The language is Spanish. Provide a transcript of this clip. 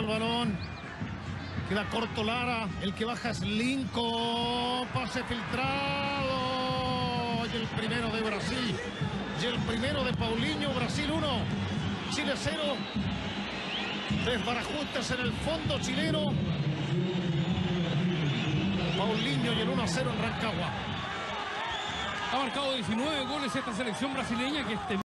el balón. Queda corto Lara. El que baja es Lincoln. Pase filtrado. Y el primero de Brasil. Y el primero de Paulinho. Brasil 1. Chile 0. Desbarajustes en el fondo chileno. Paulinho y el 1-0 en Rancagua. Ha marcado 19 goles esta selección brasileña que